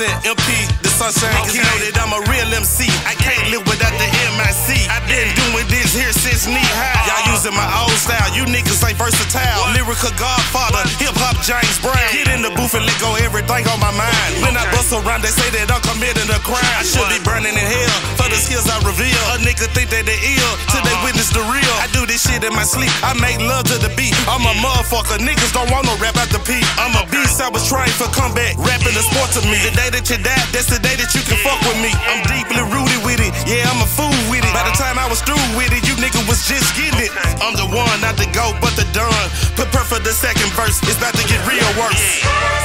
represent MP, the sunshine. Cause you know that I'm a real MC. I can't live without the MIC. I've been doing this here since knee high. Y'all using my old style. You niggas ain't versatile. Lyrical godfather, hip hop James Brown. Get in the booth and let go everything on my mind. When I bust around, they say that I'm committing a crime. I should be burning in hell for the skills I reveal. A nigga think that they ill till they witness the real. I do this shit in my sleep. I make love to the beat. I'm a motherfucker. Niggas don't want no rap out the peak. I'm a beast. I was trained for comeback. Rapping the sport to me. The day that you die, that's the day that you can fuck with me. I'm deeply rooted with it. Yeah, I'm a fool with it. By the time I was through with it, you nigga was just getting it. I'm the one, not the GOAT, but the done. Prepare for the second verse. It's about to get real worse.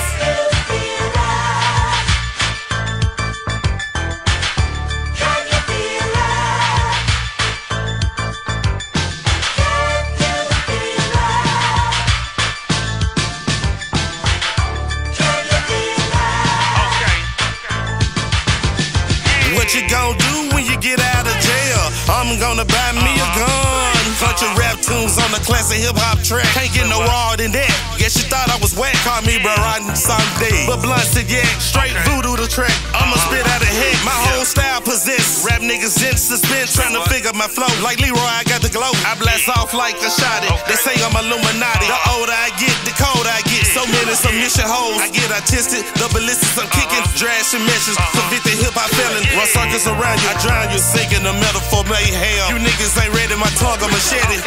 What you gon' do when you get out of jail? I'm gonna buy me a gun. Bunch of rap tunes on the classic hip-hop track. Can't get no raw than that. Guess you thought I was whack. Call me bro riding someday. But blunt said yeah, straight voodoo the track. I'ma spit out of head. My whole style possessed. Rap niggas in suspense, trying to figure my flow. Like Leroy, I got the glow. I blast off like a shotty. They say I'm Illuminati. The older I get, the colder I get. So many submission hoes. I get artistic, the ballistics I'm kicking. Drash and meshes, convicted hip-hop felon. Run circles around you, I drown you. Sinking the metaphor mayhem. You niggas ain't ready, my tongue a machete.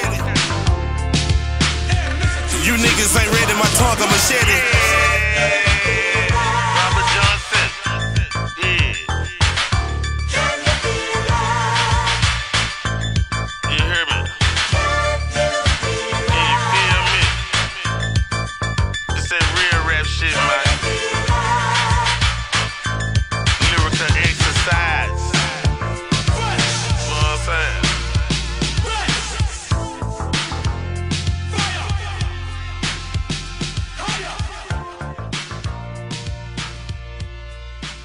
You niggas ain't ready, my tongue a machete. Robert Johnson, yeah. You hear me? Can you feel me? It's that real rap shit, man. Lyrical exercise. You know what I'm saying?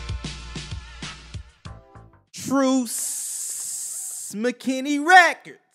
Truce McKinney record.